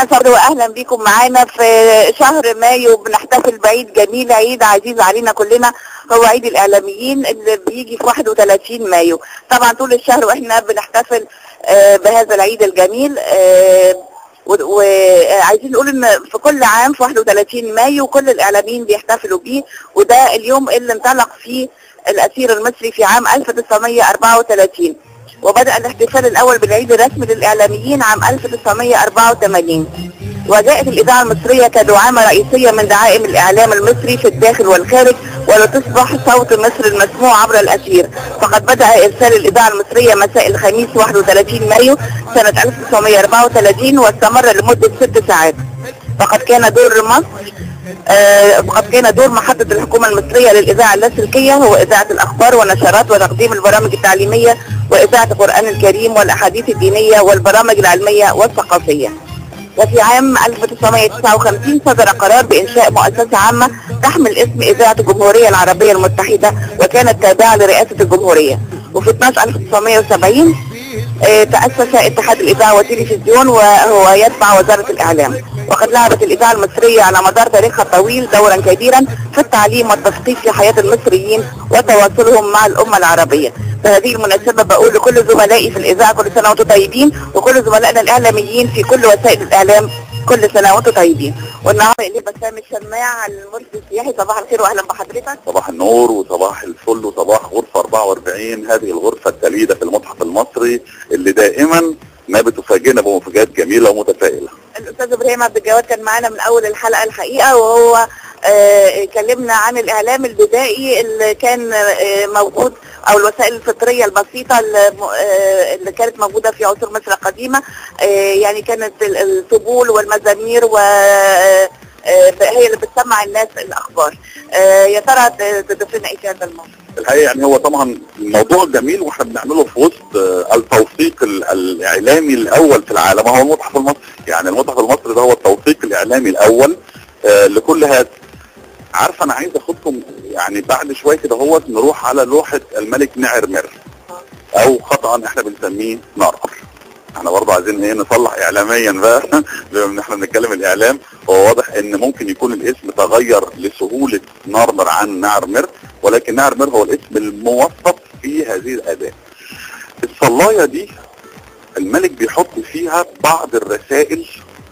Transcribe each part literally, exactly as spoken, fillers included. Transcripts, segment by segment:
واهلا بكم معانا في شهر مايو. بنحتفل بعيد جميل، عيد عزيز علينا كلنا، هو عيد الاعلاميين اللي بيجي في واحد وثلاثين مايو. طبعا طول الشهر واحنا بنحتفل بهذا العيد الجميل، وعايزين نقول ان في كل عام في واحد وثلاثين مايو كل الاعلاميين بيحتفلوا بيه، وده اليوم اللي انطلق فيه الاسير المصري في عام ألف وتسعمية أربعة وثلاثين، وبدأ الاحتفال الأول بالعيد الرسمي للإعلاميين عام ألف وتسعمية أربعة وثمانين. وجاءت الإذاعة المصرية كدعامة رئيسية من دعائم الإعلام المصري في الداخل والخارج، ولتصبح صوت مصر المسموع عبر الأثير. فقد بدأ إرسال الإذاعة المصرية مساء الخميس واحد وثلاثين مايو سنة ألف وتسعمية أربعة وثلاثين، واستمر لمدة ست ساعات. فقد كان دور مصر آه وقد كان دور محطة الحكومة المصرية للإذاعة اللاسلكية هو إذاعة الأخبار والنشرات وتقديم البرامج التعليمية وإذاعة القرآن الكريم والأحاديث الدينية والبرامج العلمية والثقافية. وفي عام ألف وتسعمية تسعة وخمسين صدر قرار بإنشاء مؤسسة عامة تحمل اسم إذاعة الجمهورية العربية المتحدة، وكانت تابعة لرئاسة الجمهورية. وفي اثناشر ألف وتسعمية وسبعين اه تأسس اتحاد الإذاعة والتلفزيون، وهو يتبع وزارة الإعلام. وقد لعبت الإذاعة المصرية على مدار تاريخها الطويل دورا كبيرا في التعليم والتثقيف في حياة المصريين وتواصلهم مع الأمة العربية. بهذه المناسبة بقول لكل زملائي في الإذاعة كل سنة وانتم طيبين، وكل زملائنا الإعلاميين في كل وسائل الإعلام كل سنة وانتم طيبين. والنهارده اللي بسام الشماع المرشد السياحي، صباح الخير واهلا بحضرتك. صباح النور وصباح الفل وصباح غرفة أربعة وأربعين، هذه الغرفة التليدة في المتحف المصري اللي دائما ما بتفاجئنا بمفاجآت جميلة ومتفائلة. الأستاذ إبراهيم عبد الجواد كان معانا من أول الحلقة الحقيقة، وهو آه كلمنا عن الإعلام البدائي اللي كان آه موجود، أو الوسائل الفطرية البسيطة اللي, آه اللي كانت موجودة في عصور مصر القديمة. آه يعني كانت الطبول والمزامير و آه هي اللي بتسمع الناس الأخبار. آه يا ترى تضيف لنا إيه في هذا الموضوع؟ الحقيقة يعني هو طبعا الموضوع جميل، واحنا بنعمله في وسط التوثيق الإعلامي الأول في العالم هو المتحف المصري. يعني المتحف المصري ده هو التوثيق الإعلامي الأول آه لكل هذا. عارفه انا عايز اخدكم يعني بعد شويه كده هو نروح على لوحه الملك نعرمر، او خطا احنا بنسميه نارمر. احنا برضه عايزين ايه نصلح اعلاميا بقى بما ان احنا بنتكلم الاعلام. هو واضح ان ممكن يكون الاسم تغير لسهوله نارمر عن نعرمر، ولكن نعرمر هو الاسم الموثق في هذه الاداه. الصلايه دي الملك بيحط فيها بعض الرسائل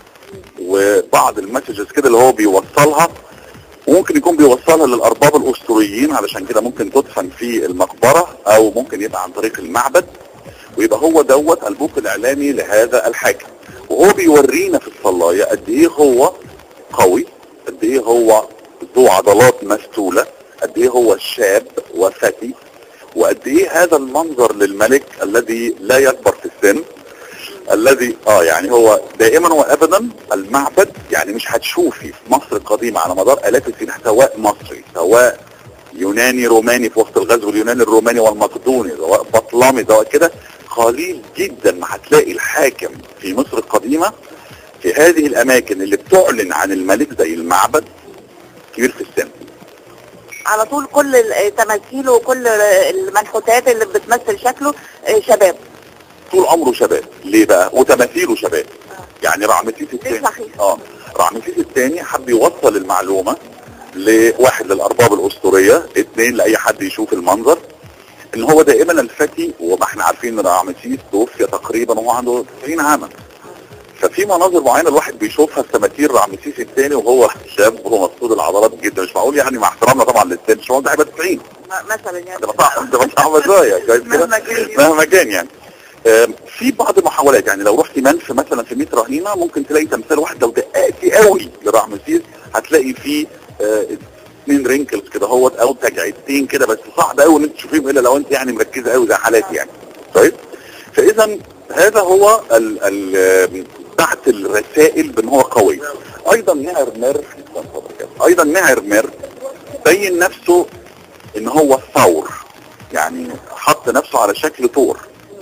وبعض المسجز كده اللي هو بيوصلها، وممكن يكون بيوصلها للأرباب الأسطوريين، علشان كده ممكن تدفن في المقبرة أو ممكن يبقى عن طريق المعبد، ويبقى هو دوت البوق الإعلامي لهذا الحاكم. وهو بيورينا في الصلاية قد إيه هو قوي، قد إيه هو ذو عضلات مستولة، قد إيه هو شاب وفتي، وقد إيه هذا المنظر للملك الذي لا يكبر في السن، الذي اه يعني هو دائما وابدا المعبد. يعني مش هتشوفي في مصر القديمه على مدار الاف السنين سواء مصري سواء يوناني روماني في وسط الغزو اليوناني الروماني والمقدوني سواء بطلمي سواء كده، قليل جدا ما هتلاقي الحاكم في مصر القديمه في هذه الاماكن اللي بتعلن عن الملك زي المعبد كبير في السن. على طول كل التماثيل وكل المنحوتات اللي بتمثل شكله شباب، طول عمره شباب. ليه بقى؟ وتماثيله شباب. يعني رعمسيس الثاني اه رعمسيس الثاني حب يوصل المعلومه لواحد للارباب الاسطوريه، اثنين لاي حد يشوف المنظر، ان هو دائما الفتي. وما احنا عارفين ان رعمسيس توفي تقريبا وهو عنده تسعين عاما، ففي مناظر معينه الواحد بيشوفها في تماثيل رعمسيس الثاني وهو شاب وهو مسدود العضلات جدا. مش معقول يعني، مع احترامنا طبعا للسن، مش معقول ده هيبقى تسعين مثلا يعني. ده صعب، ده صعب شويه مهما كان يعني. في بعض المحاولات، يعني لو رحتي منف مثلا في ميت رهينه ممكن تلاقي تمثال واحد لو دققتي قوي لرعمسيس هتلاقي فيه اثنين رينكلز كده اهوت او تجعيدتين كده، بس صعب قوي ان انت تشوفيهم الا لو انت يعني مركزه قوي زي حالاتي يعني. طيب فاذا هذا هو ال ال تحت الرسائل بان هو قوي. ايضا نعرمر ايضا نعرمر بين نفسه ان هو ثور، يعني حط نفسه على شكل ثور،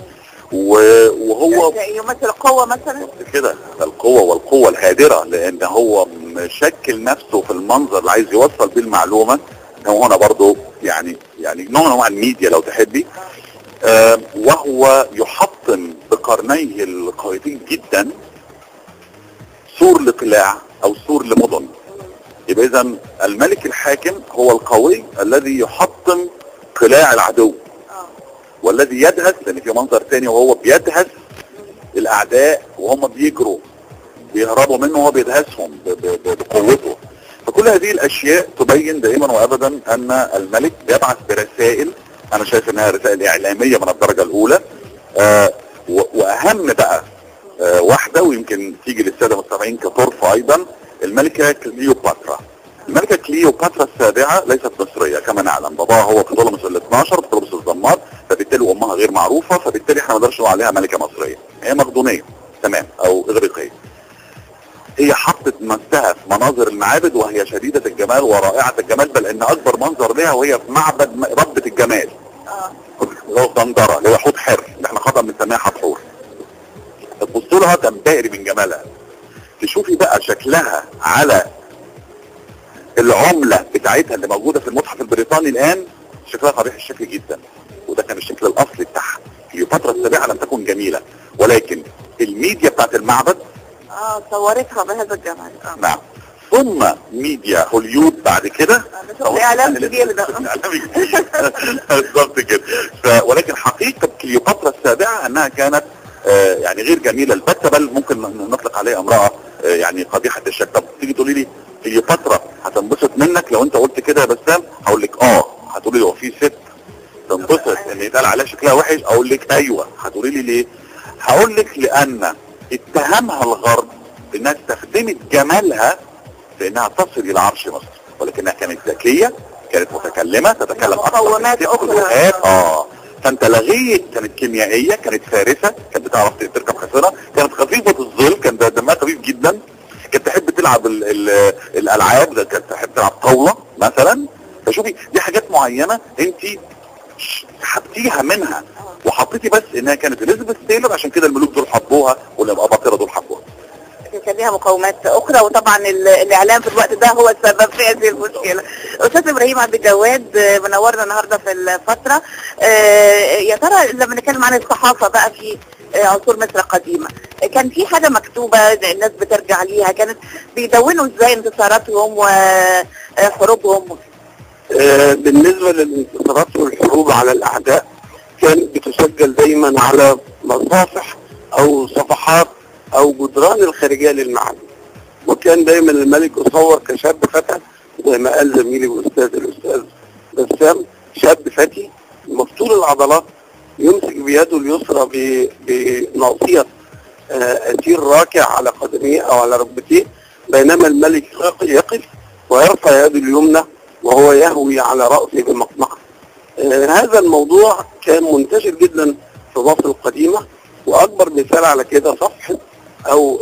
وهو يمثل القوة مثلا كده، القوة والقوة الهادرة، لان هو مشكل نفسه في المنظر اللي عايز يوصل بيه المعلومة. هو هنا برضو يعني يعني نوع من انواع الميديا لو تحبي. آه وهو يحطم بقرنيه القويتين جدا سور لقلاع او سور لمدن. يبقى اذا الملك الحاكم هو القوي الذي يحطم قلاع العدو والذي يدهس، لان في منظر تاني وهو بيدهس الاعداء وهم بيجروا بيهربوا منه وهو بيدهسهم بقوته. فكل هذه الاشياء تبين دائما وابدا ان الملك بيبعث برسائل، انا شايف انها رسائل اعلاميه من الدرجه الاولى. آه واهم بقى آه واحده ويمكن تيجي للساده المستمعين كطرف ايضا، الملكه كليوباترا. الملكه كليوباترا السابعه ليست مصريه كما نعلم، باباها هو بطلمس ال اثناشر بطلمس الزمار، فبالتالي امها غير معروفه، فبالتالي احنا ما نقدرش نقول عليها ملكه مصريه، هي مقدونيه تمام او اغريقيه. هي حطت نفسها في مناظر المعابد وهي شديده الجمال ورائعه الجمال، بل ان اكبر منظر لها وهي في معبد ربة الجمال اللي هو صندره اللي هو حوت حر اللي احنا خطأ بنسميها حتحور. تبصوا لها تنبهري من جمالها. تشوفي بقى شكلها على العمله بتاعتها اللي موجوده في المتحف البريطاني الان، شكلها قبيح الشكل جدا، وده كان الشكل الاصلي بتاعها. كليوباترا السابعه لم تكن جميله، ولكن الميديا بتاعت المعبد اه صورتها بهذا الجمال. اه نعم. ثم ميديا هوليود بعد كده اعلام كبير ده بالظبط كده. ولكن حقيقه كليوباترا السابعه انها كانت آه يعني غير جميله البتة، بل ممكن نطلق عليها امراه آه يعني قبيحه الشكل. طب تيجي تقولي لي كليوباترا هتنبسط منك لو انت قلت كده يا بسام؟ هقول لك اه. هتقولي لي هو في ست تنبسط ان يتقال عليها شكلها وحش؟ اقول لك ايوه. هتقولي لي ليه؟ هقول لك لان اتهمها الغرب انها استخدمت جمالها في انها تصل الى عرش مصر، ولكنها كانت ذكيه، كانت متكلمه، تتكلم اكثر من ست لغات. اه فانت لغيت، كانت كيميائيه، كانت فارسه، كانت بتعرف تركب حصينه، كانت خفيفه الظل، كان دمها خفيف جدا، كانت تحب تلعب ال ال الالعاب، كانت تحب تلعب طاوله مثلا. فشوفي دي حاجات معينه انت حطيتيها منها وحطيتي بس انها كانت اليزابيث تايلور، عشان كده الملوك دول حبوها والاباطره دول حبوها. كان ليها مقومات اخرى، وطبعا الاعلام في الوقت ده هو السبب في هذه المشكله. استاذ ابراهيم عبد الجواد منورنا النهارده في الفتره. يا ترى لما نتكلم عن الصحافه بقى في عصور مصر القديمه، كان في حاجه مكتوبه الناس بترجع ليها؟ كانت بيدونوا ازاي انتصاراتهم وحروبهم؟ بالنسبه للانتصارات والحروب على الاعداء كانت بتسجل دايما على مصافح او صفحات او جدران الخارجيه للمعابد، وكان دايما الملك يصور كشاب فتى زي ما قال زميلي واستاذ الاستاذ بسام، شاب فتي مفتول العضلات يمسك بيده اليسرى بناصيه اسير راكع على قدميه او على ركبتيه، بينما الملك يقف ويرفع يده اليمنى وهو يهوي على راسه بمقمقه. هذا الموضوع كان منتشر جدا في مصر القديمه، واكبر مثال على كده صفحه او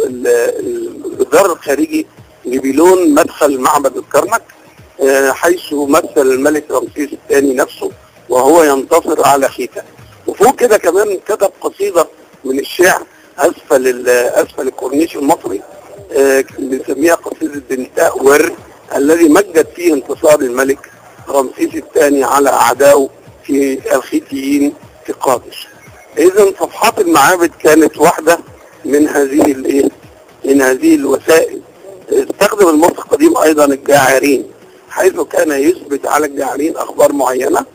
الجدار الخارجي لبيلون مدخل معبد الكرنك، حيث مثل الملك رمسيس الثاني نفسه وهو ينتصر على خيتا. وفوق كده كمان كتب قصيده من الشعر اسفل اسفل الكورنيش المصري، بنسميها قصيده بنتاء ور، الذي مجد فيه انتصار الملك رمسيس الثاني على اعدائه في الخيتيين في قادش. اذا صفحات المعابد كانت واحده من هذه الايه من هذه الوسائل. استخدم المصري القديم ايضا الجاعرين، حيث كان يثبت على الجاعرين اخبار معينه.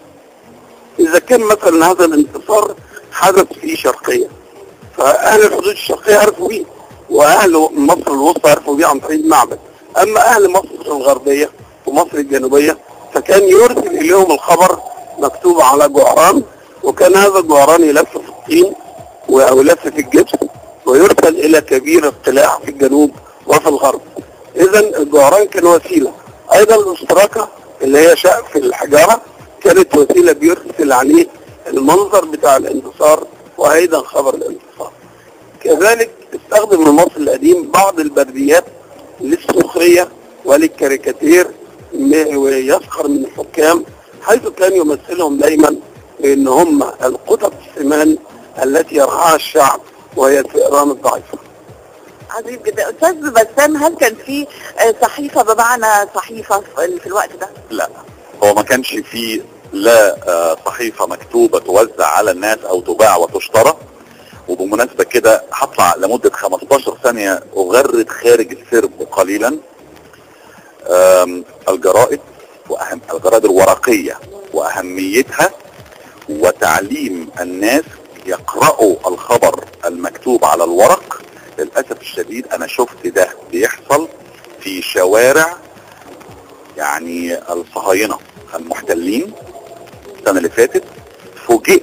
اذا كان مثلا هذا الانتصار حدث في شرقيه، فاهل الحدود الشرقيه عرفوا بيه، واهل مصر الوسطى عرفوا بيه عن طريق المعبد. اما اهل مصر الغربيه ومصر الجنوبيه فكان يرسل اليهم الخبر مكتوب على جعران، وكان هذا الجعران يلف في الطين او يلف في الجبس ويرسل الى كبير القلاع في الجنوب وفي الغرب. اذا الجعران كان وسيله. ايضا الاشتراكه اللي هي شقف الحجاره كانت وسيله بيرسل عليه المنظر بتاع الانتصار وايضا خبر الانتصار. كذلك استخدم المصري القديم بعض البرديات للسخريه وللكاريكاتير ويسخر من الحكام، حيث كان يمثلهم دايما بان هم القطط السمان التي يرعاها الشعب وهي الفئران الضعيفه. عظيم جدا. استاذ بسام، هل كان في صحيفه بمعنى صحيفه في الوقت ده؟ لا، هو ما كانش في لا صحيفه مكتوبه توزع على الناس او تباع وتشترى، وبمناسبة كده هطلع لمدة خمستاشر ثانية اغرد خارج السرب قليلا. الجرائد واهم الجرائد الورقية واهميتها، وتعليم الناس يقرأوا الخبر المكتوب على الورق. للأسف الشديد انا شفت ده بيحصل في شوارع يعني الصهاينة المحتلين السنة اللي فاتت. فوجئت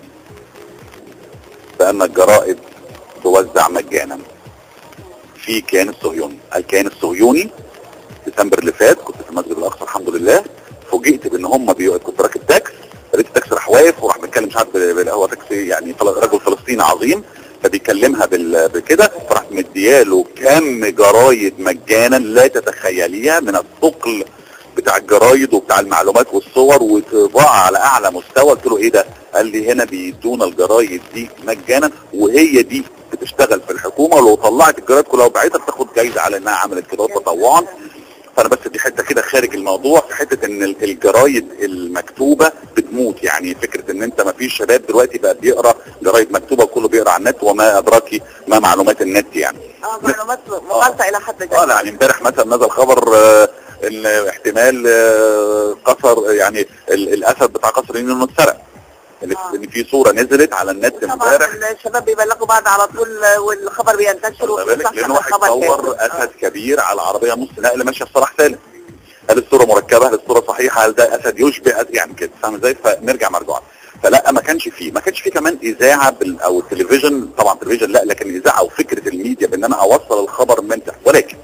بأن الجرائد توزع مجانا في كيان الصهيوني. الكيان الصهيوني ديسمبر اللي فات كنت في المسجد الأقصى الحمد لله، فوجئت بان هم بي... كنت راكب تاكس، لقيت التاكس راح واقف وراح بيتكلم مش عارف بال... هو تاكسي يعني رجل فلسطيني عظيم فبيكلمها بال... بكده، فرحت مدياله كم جرايد مجانا لا تتخيليها من الثقل بتاع الجرايد وبتاع المعلومات والصور وطباعة على اعلى مستوى. قلت له ايه ده؟ قال لي هنا بيدونا الجرايد دي مجانا وهي دي بتشتغل في الحكومة، ولو طلعت الجرايد كلها وبعتها بتاخد جايزة على انها عملت كده تطوعا. فانا بس دي حته كده خارج الموضوع، في حته ان الجرايد المكتوبه بتموت. يعني فكره ان انت ما فيش شباب دلوقتي بقى بيقرا جرايد مكتوبه وكله بيقرا على النت، وما ادراكي ما معلومات النت يعني. اه معلومات مغالطه الى حد كبير. اه يعني امبارح مثلا نزل خبر آه ان احتمال آه قصر يعني الاسد بتاع قصر انه اتسرق. ان آه. في صوره نزلت على النت امبارح، الشباب بيبلغوا بعض على طول والخبر بينتشر وبيصح لانه واحد صور اسد كبير على عربيه نص نقل ماشيه في صلاح سالم. هل الصوره مركبه؟ هل الصوره صحيحه؟ هل ده اسد يشبه أسد؟ يعني كده فاهم ازاي؟ فنرجع مرجوعا. فلا ما كانش فيه ما كانش فيه كمان اذاعه بال او التلفزيون، طبعا التلفزيون لا، لكن اذاعه وفكره الميديا بان انا اوصل الخبر من تحت. ولكن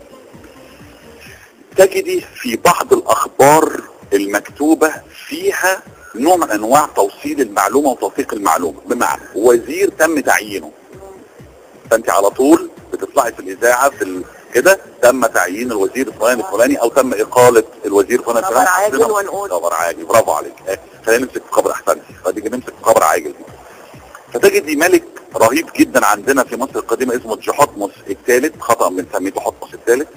تجدي في بعض الاخبار المكتوبه فيها نوع من انواع توصيل المعلومه وتوثيق المعلومه، بمعنى وزير تم تعيينه فانت على طول بتطلعي في الاذاعه في كده تم تعيين الوزير الفلاني الفلاني او تم اقاله الوزير الفلاني الفلاني. خبر عاجل ونقول خبر عاجل، برافو عليك. خلينا نمسك في خبر احسن، خلينا نمسك في خبر عاجل. فتجدي ملك رهيب جدا عندنا في مصر القديمه اسمه تحتمس الثالث، خطا بنسميه تحتمس الثالث،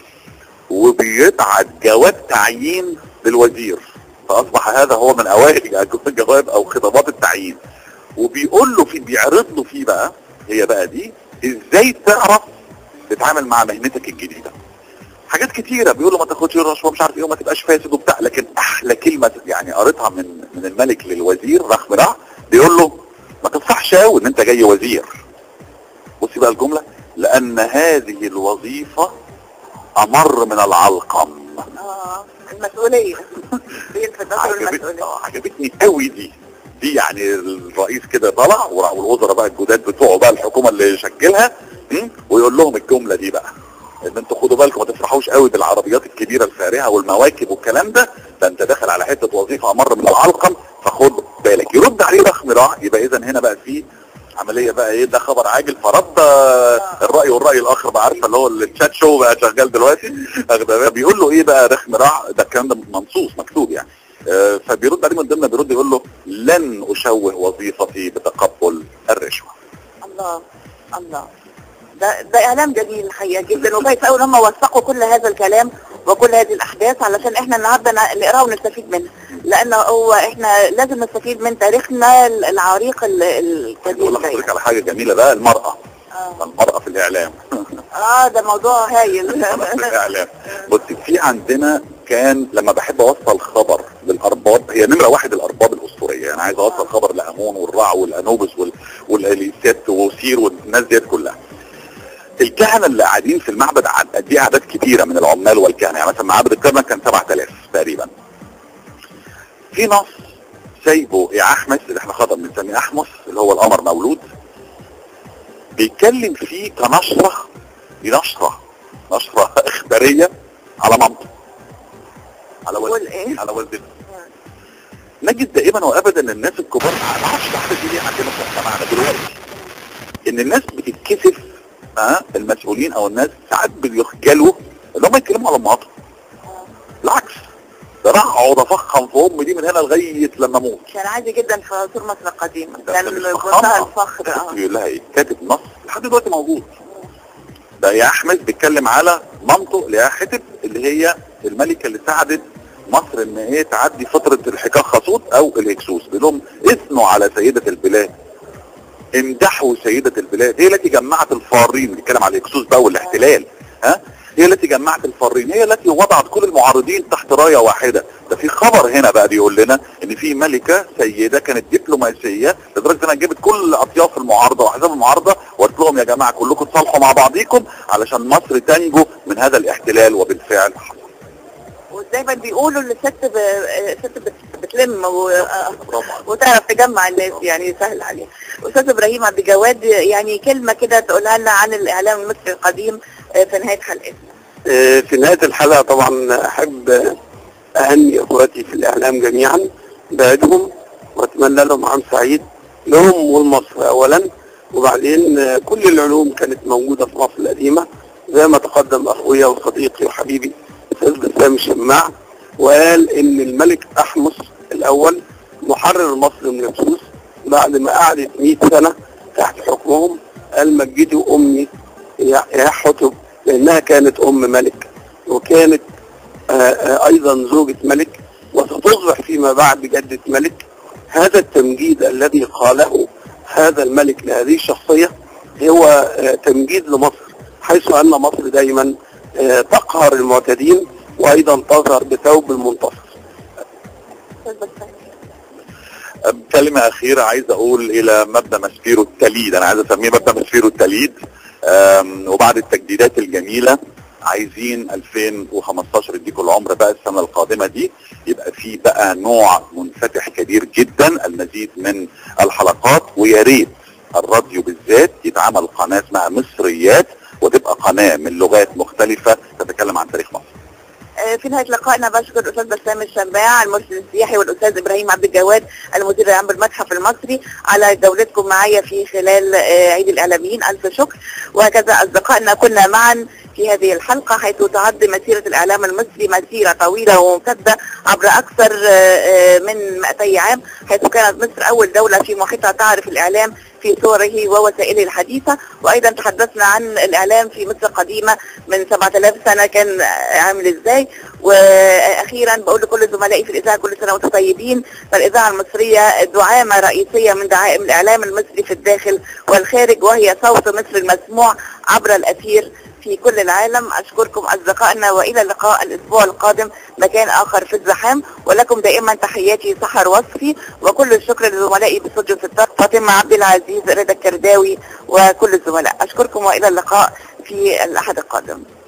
وبيبعت جواب تعيين للوزير، فاصبح هذا هو من اوائل الجواب او خطابات التعيين، وبيقول له في بيعرض له فيه بقى هي بقى دي ازاي تعرف تتعامل مع مهنتك الجديده. حاجات كتيره بيقول له ما تاخدش رشوه مش عارف ايه وما تبقاش فاسد وبتاع، لكن احلى كلمه يعني قريتها من من الملك للوزير رغم ده بيقول له ما تفرحش قوي ان انت جاي وزير. بصي بقى الجمله، لان هذه الوظيفه امر من العلقم. اه المسؤوليه بيلفت نظر المسؤوليه. اه عجبتني قوي دي دي يعني الرئيس كده طلع والوزراء بقى الجداد بتوعه بقى الحكومه اللي شكلها ويقول لهم الجمله دي بقى ان انتوا خدوا بالكم ما تفرحوش قوي بالعربيات الكبيره الفارهه والمواكب والكلام ده، ده انت داخل على حته وظيفه امر من العلقم فخد بالك. يرد عليه رخم راح، يبقى اذا هنا بقى في عمليه بقى ايه، ده خبر عاجل فرد الراي والراي الاخر بقى، عارفه اللي هو الشات شو بقى شغال دلوقتي. بيقول له ايه بقى رخم راح، ده الكلام ده منصوص مكتوب يعني. آه فبيرد عليه من ضمن بيرد يقول له لن اشوه وظيفتي بتقبل الرشوه. الله الله، ده ده اعلام جميل الحقيقه جدا، وكويس قوي ان هم وثقوا كل هذا الكلام وكل هذه الاحداث علشان احنا النهارده نقراها ونستفيد منها، لان هو احنا لازم نستفيد من تاريخنا العريق الكبير. اقول لحضرتك على حاجه جميله بقى، المراه آه. المراه في الاعلام اه ده موضوع هايل. في الاعلام. بصي في عندنا كان لما بحب اوصل خبر للارباب، هي نمره واحد الارباب الاسطوريه، يعني عايز اوصل خبر لامون والرع والانوبس والاليسات وسير والناس ديت كلها. الكهنه اللي قاعدين في المعبد دي اعداد كبيره من العمال والكهنه، يعني مثلا معبد الكرنك كان سبعة آلاف تقريبا. في نص سايبه يا احمس اللي احنا خطأ بنسميه احمس اللي هو القمر مولود، بيتكلم فيه كنشره نشره نشره اخباريه على مامته، على والدته على والدته. نجد دائما وابدا الناس الكبار ما اعرفش الحاجه دي ليه عندنا في مجتمعنا دلوقتي، ان الناس بتتكسف ها المسؤولين او الناس ساعات بيخجلوا ان هم يتكلموا على امهاتهم. بالعكس ده راح اقعد افخم في امي دي من هنا لغايه لما اموت. كان عادي جدا في عصور مصر القديمه، كان بمنتهى الفخر. اه بيقول لها ايه؟ كاتب نص لحد دلوقتي موجود. ده يا احمد بيتكلم على مامته اللي هي حتب اللي هي الملكه اللي ساعدت مصر ان ايه تعدي فتره الحكاك خاصوت او الهكسوس، بيقول لهم اثنوا على سيده البلاد امدحوا سيدة البلاد، هي التي جمعت الفارين، بنتكلم على الهكسوس بقى والاحتلال، ها، هي التي جمعت الفارين، هي التي وضعت كل المعارضين تحت رايه واحده. ده في خبر هنا بقى بيقول لنا ان في ملكه سيده كانت دبلوماسيه لدرجه انها جابت كل اطياف المعارضه واحزاب المعارضه وقالت لهم يا جماعه كلكم تصالحوا مع بعضيكم علشان مصر تنجو من هذا الاحتلال، وبالفعل حصل. ودايما بيقولوا ان الست ب... الست بتلم و... وتعرف تجمع الناس، يعني سهل عليها. استاذ ابراهيم عبد الجواد، يعني كلمه كده تقولها لنا عن الاعلام المصري القديم في نهايه حلقتنا. في نهايه الحلقه طبعا احب اهني اخواتي في الاعلام جميعا بعيدهم، واتمنى لهم عام سعيد لهم ولمصر اولا، وبعدين كل العلوم كانت موجوده في مصر القديمه زي ما تقدم اخويا وصديقي وحبيبي الاستاذ بسام الشماع، وقال ان الملك احمس الاول محرر مصر من الهكسوس بعد ما قعدت مئة سنه تحت حكمهم، قال مجدوا امي يا حتب، لانها كانت ام ملك وكانت ايضا زوجة ملك وستصبح فيما بعد جدة ملك. هذا التمجيد الذي قاله هذا الملك لهذه الشخصية هو تمجيد لمصر، حيث ان مصر دائما تقهر المعتدين وايضا تظهر بثوب المنتصر. كلمة أخيرة عايز أقول إلى مبنى مسفيرو التليد، أنا عايز أسميه مبنى مسفيرو التليد، وبعد التجديدات الجميلة عايزين ألفين وخمستاشر يديكوا العمر بقى السنة القادمة دي يبقى في بقى نوع منفتح كبير جدا، المزيد من الحلقات، ويا ريت الراديو بالذات يتعمل قناة اسمها مصريات وتبقى قناة من لغات مختلفة تتكلم عن تاريخ مصر. في نهاية لقائنا بشكر الأستاذ بسام الشماع المرشد السياحي والأستاذ إبراهيم عبد الجواد المدير العام بالمتحف المصري على جولتكم معايا في خلال عيد الإعلاميين، ألف شكر. وهكذا أصدقائنا كنا معا في هذه الحلقة، حيث تعد مسيرة الإعلام المصري مسيرة طويلة وممتدة عبر أكثر من مئتي عام، حيث كانت مصر أول دولة في محيطها تعرف الإعلام في صوره ووسائله الحديثة. وأيضا تحدثنا عن الإعلام في مصر القديمة من سبعة آلاف سنة كان عامل إزاي. وأخيرا بقول لكل زملائي في الإذاعة كل سنة وانتم طيبين، فالإذاعة المصرية دعامة رئيسية من دعائم الإعلام المصري في الداخل والخارج، وهي صوت مصر المسموع عبر الأثير في كل العالم. أشكركم أصدقائنا، وإلى اللقاء الأسبوع القادم مكان آخر في الزحام، ولكم دائما تحياتي سحر وصفي، وكل الشكر لزملائي باستوديو ستار فاطمة عبد العزيز، رضا الكرداوي، وكل الزملاء. أشكركم وإلى اللقاء في الأحد القادم.